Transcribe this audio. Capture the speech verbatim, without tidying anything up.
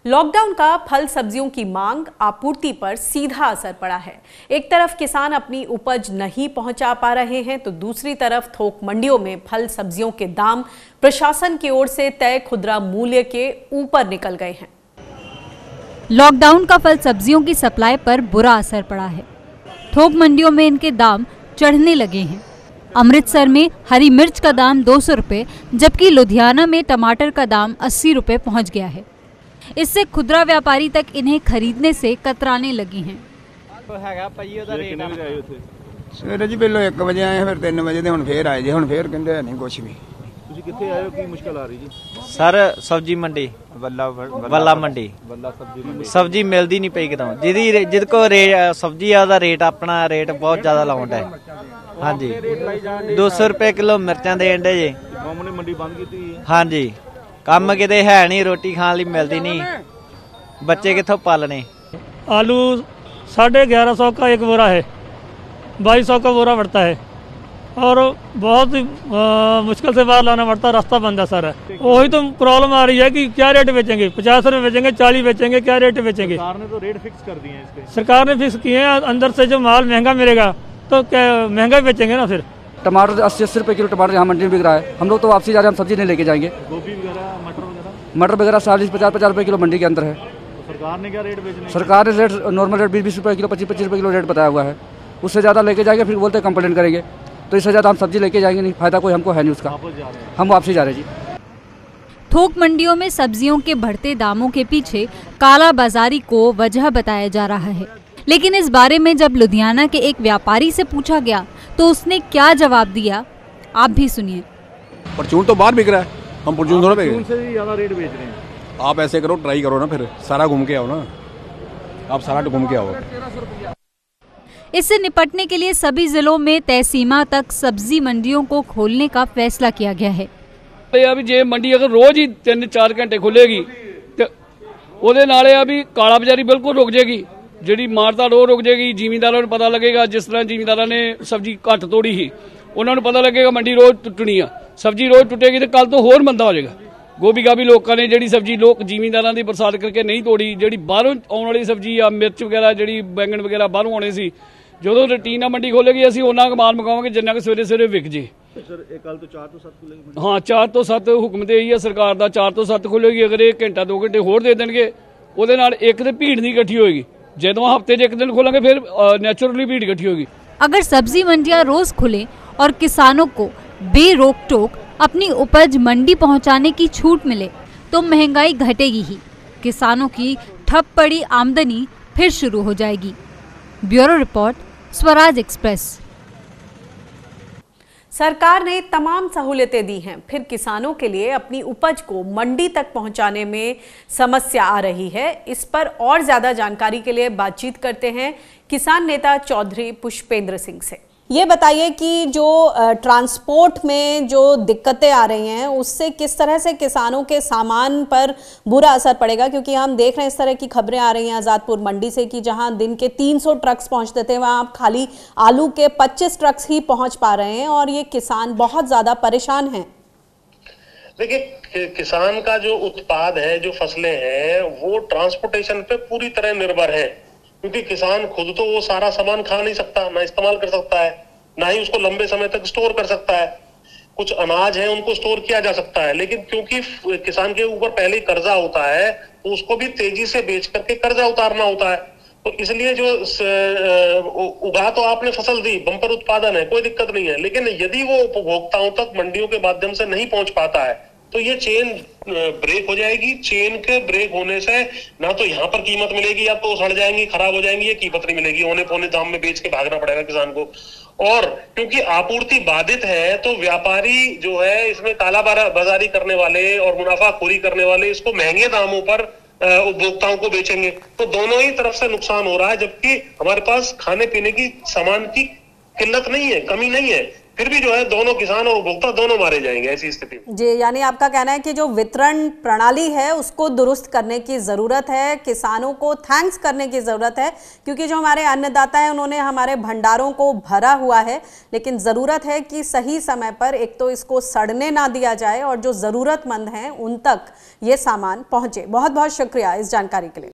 Lockdown का फल सब्जियों की मांग आपूर्ति पर सीधा असर पड़ा है। एक तरफ किसान अपनी उपज नहीं पहुंचा पा रहे हैं तो दूसरी तरफ थोक मंडियों में फल सब्जियों के दाम प्रशासन की ओर से तय खुदरा मूल्य के ऊपर निकल गए हैं। लॉकडाउन का फल सब्जियों की सप्लाई पर बुरा असर पड़ा है। थोक मंडियों में इनके दाम चढ़ने लगे हैं। अमृतसर में हरी मिर्च का दाम दो सौ रुपये जबकि लुधियाना में टमाटर का दाम अस्सी रुपये पहुँच गया है। इससे खुदरा व्यापारी तक इन्हें खरीदने से कतराने लगी हैं। सवेरे जी पहले एक बजे आए फिर तीन बजे हुण फिर आए जी हुण फिर कहंदे नहीं कुछ भी। ਤੁਸੀਂ ਕਿੱਥੇ ਆਏ ਹੋ ਕੀ ਮੁਸ਼ਕਲ ਆ ਰਹੀ ਜੀ? सर सब्जी मंडी ਬੱਲਾ ਬੱਲਾ ਮੰਡੀ ਬੱਲਾ ਸਬਜ਼ੀ ਮੰਡੀ सब्जी मिलती नहीं पई कितों जिहदी जिद को रेट सब्जी दा रेट अपना रेट बहुत ज्यादा लाउंड है। हाँ जी दो सौ रुपये किलो मिर्चा देन डे जी। कौम ने मंडी बंद की है। हाँ जी काम किते है नहीं, रोटी खाने ली मिलती नहीं, बच्चे कितों पालने। आलू साढ़े ग्यारह सौ का एक बोरा है, बाईस सौ का बोरा पड़ता है और बहुत मुश्किल से बाहर लाना पड़ता है, रास्ता बंद है सारा। वही तो प्रॉब्लम आ रही है कि क्या रेट बेचेंगे, पचास रुपये बेचेंगे, चालीस बेचेंगे, क्या रेट बेचेंगे। सरकार ने तो रेट फिक्स कर दिए हैं इसके। सरकार ने फिक्स किए हैं, अंदर से जो माल महंगा मिलेगा तो क्या महंगा बेचेंगे ना। फिर टमाटर अस्सी अस्सी रुपये किलो टमाटर यहाँ मंडी में बिक रहा है। हम लोग तो वापसी जा रहे हैं, हम सब्जी नहीं लेके जाएंगे। गोभी वगैरह मटर वगैरह मटर वगैरह चालीस पचास पचास रुपये किलो मंडी के अंदर है। तो सरकार ने क्या रेट बेचने? सरकार ने रेट नॉर्मल रेट बीस बीस रुपये किलो पच्चीस पच्चीस रुपये किलो रेट बताया हुआ है। उससे ज़्यादा लेके जाएंगे फिर बोलते हैं कंप्लेंट करेंगे, तो इससे ज़्यादा हम सब्जी लेके जाएंगे नहीं, फायदा कोई हमको है नहीं उसका। हम वापसी जा रहे हैं जी। थोक मंडियों में सब्जियों के बढ़ते दामों के पीछे काला बाजारी को वजह बताया जा रहा है, लेकिन इस बारे में जब लुधियाना के एक व्यापारी से पूछा गया तो उसने क्या जवाब दिया, आप भी सुनिए। परचून तो बाहर बिक रहा है, हम परचून थोड़ा बेच रहे हैं। से भी ज्यादा रेट बेच रहे हैं। आप ऐसे करो, ट्राई करो ना, फिर सारा घूम के आओ ना, आप सारा घूम के आओ। इससे निपटने के लिए सभी जिलों में तय सीमा तक सब्जी मंडियों को खोलने का फैसला किया गया है। अभी जे मंडी अगर रोज ही तीन चार घंटे खुलेगी तो ਉਹਦੇ ਨਾਲ ਇਹ ਆ ਵੀ ਕਾਲਾ ਬਾਜ਼ਾਰੀ ਬਿਲਕੁਲ ਰੁਕ ਜਾਏਗੀ, ਜਿਹੜੀ ਮਾਰਤਾ ਰੋ ਰੁਕ ਜਾਏਗੀ। ਜ਼ਿਮੀਂਦਾਰਾਂ ਨੂੰ ਪਤਾ ਲੱਗੇਗਾ, ਜਿਸ ਤਰ੍ਹਾਂ ਜ਼ਿਮੀਂਦਾਰਾਂ ਨੇ ਸਬਜ਼ੀ ਘੱਟ ਤੋੜੀ ਸੀ ਉਹਨਾਂ ਨੂੰ ਪਤਾ ਲੱਗੇਗਾ ਮੰਡੀ ਰੋਜ਼ ਟੁੱਟਣੀ ਆ। ਸਬਜ਼ੀ ਰੋਜ਼ ਟੁੱਟੇਗੀ ਤੇ ਕੱਲ ਤੋਂ ਹੋਰ ਮੰਦਾ ਹੋ ਜਾਏਗਾ। ਗੋਭੀ ਗਾਭੀ ਲੋਕਾਂ ਨੇ ਜਿਹੜੀ ਸਬਜ਼ੀ ਲੋਕ ਜ਼ਿਮੀਂਦਾਰਾਂ ਦੀ ਬਰਸਾਤ ਕਰਕੇ ਨਹੀਂ ਤੋੜੀ, ਜਿਹੜੀ ਬਾਹਰੋਂ ਆਉਣ ਵਾਲੀ ਸਬਜ਼ੀ ਆ ਮਿਰਚ ਵਗੈਰਾ ਜਿਹੜੀ ਬੈਂਗਣ ਵਗੈਰਾ ਬਾਹਰੋਂ ਆਉਣੇ ਸੀ, ਜਦੋਂ ਰੂਟੀਨ ਨਾਲ ਮੰਡੀ ਖੋਲੇਗੀ ਅਸੀਂ ਉਹਨਾਂ ਕੁ ਮਾਲ ਮਗਾਵਾਂਗੇ ਜਿੰਨਾ ਕਿ ਸਵੇਰੇ ਸਵੇਰੇ ਵਿਕ ਜੇ। सर एक कल तो चार तो सात खुलेगी। हाँ चार तो सत्त हुक्म तो यही है सरकार का, चार तो सत्त खुलेगी। अगर एक घंटा दो घंटे होर दे देंगे ਉਹਦੇ ਨਾਲ एक तो भीड़ नहीं इकट्ठी होगी। ਜਦੋਂ हफ्ते एक दिन खोलेंगे फिर नेचुरली भीड़ इकट्ठी होगी। अगर सब्जी मंडियां रोज खुले और किसानों को बेरोक टोक अपनी उपज मंडी पहुंचाने की छूट मिले तो महंगाई घटेगी ही, किसानों की ठप पड़ी आमदनी फिर शुरू हो जाएगी। Bureau report, Swaraj Express. सरकार ने तमाम सहूलियतें दी हैं, फिर किसानों के लिए अपनी उपज को मंडी तक पहुंचाने में समस्या आ रही है। इस पर और ज्यादा जानकारी के लिए बातचीत करते हैं किसान नेता चौधरी पुष्पेंद्र सिंह से। ये बताइए कि जो ट्रांसपोर्ट में जो दिक्कतें आ रही हैं उससे किस तरह से किसानों के सामान पर बुरा असर पड़ेगा, क्योंकि हम देख रहे हैं इस तरह की खबरें आ रही हैं आज़ादपुर मंडी से कि जहां दिन के तीन सौ ट्रक्स पहुंचते थे वहां आप खाली आलू के पच्चीस ट्रक्स ही पहुंच पा रहे हैं और ये किसान बहुत ज्यादा परेशान हैं। देखिए किसान का जो उत्पाद है, जो फसलें हैं, वो ट्रांसपोर्टेशन पे पूरी तरह निर्भर है, क्योंकि किसान खुद तो वो सारा सामान खा नहीं सकता, ना इस्तेमाल कर सकता है, ना ही उसको लंबे समय तक स्टोर कर सकता है। कुछ अनाज है उनको स्टोर किया जा सकता है, लेकिन क्योंकि किसान के ऊपर पहले ही कर्जा होता है तो उसको भी तेजी से बेच करके कर्जा उतारना होता है। तो इसलिए जो उगा तो आपने फसल दी, बंपर उत्पादन है, कोई दिक्कत नहीं है, लेकिन यदि वो उपभोक्ताओं तक मंडियों के माध्यम से नहीं पहुंच पाता है तो ये चेन ब्रेक हो जाएगी। चेन के ब्रेक होने से ना तो यहाँ पर कीमत मिलेगी, या तो सड़ जाएंगी, खराब हो जाएंगी, ये कीमत नहीं मिलेगी, औने पौने दाम में बेच के भागना पड़ेगा किसान को। और क्योंकि आपूर्ति बाधित है तो व्यापारी जो है इसमें काला बाजारी करने वाले और मुनाफाखोरी करने वाले इसको महंगे दामों पर उपभोक्ताओं को बेचेंगे, तो दोनों ही तरफ से नुकसान हो रहा है। जबकि हमारे पास खाने पीने की सामान की किल्लत नहीं है, कमी नहीं है, फिर भी जो है दोनों किसान और उपभोक्ता दोनों मारे जाएंगे ऐसी स्थिति में। जी, यानी आपका कहना है कि जो वितरण प्रणाली है उसको दुरुस्त करने की जरूरत है, किसानों को थैंक्स करने की जरूरत है, क्योंकि जो हमारे अन्नदाता हैं उन्होंने हमारे भंडारों को भरा हुआ है, लेकिन जरूरत है कि सही समय पर एक तो इसको सड़ने ना दिया जाए और जो जरूरतमंद हैं उन तक ये सामान पहुंचे। बहुत बहुत शुक्रिया इस जानकारी के लिए।